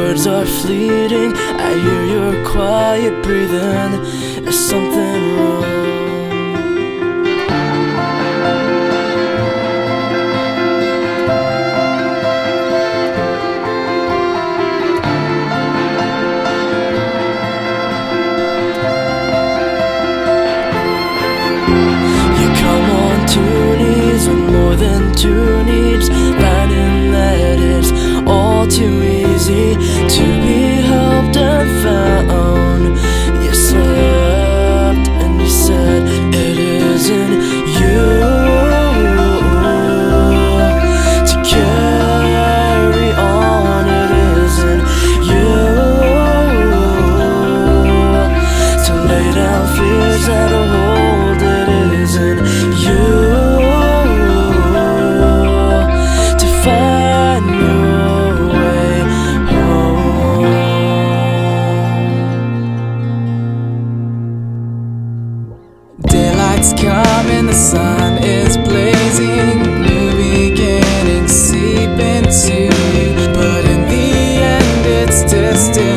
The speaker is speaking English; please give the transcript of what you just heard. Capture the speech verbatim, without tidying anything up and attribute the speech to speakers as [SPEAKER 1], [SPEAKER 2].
[SPEAKER 1] words are fleeting. I hear your quiet breathing. Is something wrong? Two needs with more than two needs, finding that it's all too easy to be helped and found. You slept and you said it isn't you to carry on. It isn't you to lay down fears that hold. It isn't you coming, the sun is blazing, new beginnings seep into you, but in the end it's distant.